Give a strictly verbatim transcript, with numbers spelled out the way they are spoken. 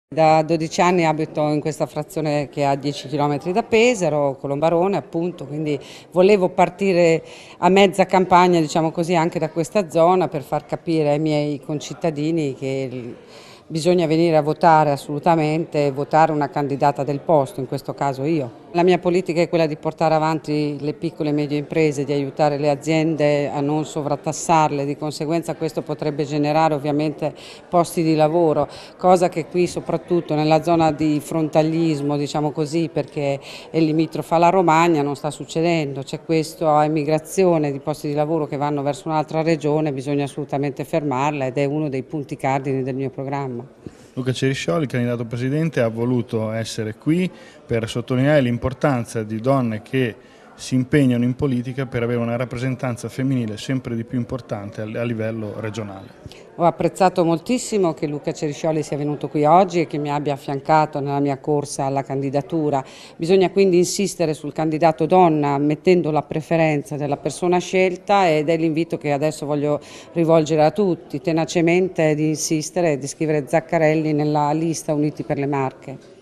Da dodici anni abito in questa frazione che ha dieci chilometri da Pesaro, Colombarone appunto, quindi volevo partire a mezza campagna, diciamo così, anche da questa zona per far capire ai miei concittadini che bisogna venire a votare assolutamente e votare una candidata del posto, in questo caso io. La mia politica è quella di portare avanti le piccole e medie imprese, di aiutare le aziende a non sovrattassarle, di conseguenza questo potrebbe generare ovviamente posti di lavoro, cosa che qui soprattutto nella zona di frontalismo, diciamo così, perché è limitrofa alla Romagna, non sta succedendo. C'è questa emigrazione di posti di lavoro che vanno verso un'altra regione, bisogna assolutamente fermarla ed è uno dei punti cardini del mio programma. Luca Ceriscioli, candidato presidente, ha voluto essere qui per sottolineare l'importanza di donne che si impegnano in politica per avere una rappresentanza femminile sempre di più importante a livello regionale. Ho apprezzato moltissimo che Luca Ceriscioli sia venuto qui oggi e che mi abbia affiancato nella mia corsa alla candidatura. Bisogna quindi insistere sul candidato donna mettendo la preferenza della persona scelta ed è l'invito che adesso voglio rivolgere a tutti, tenacemente di insistere e di scrivere Zaccarelli nella lista Uniti per le Marche.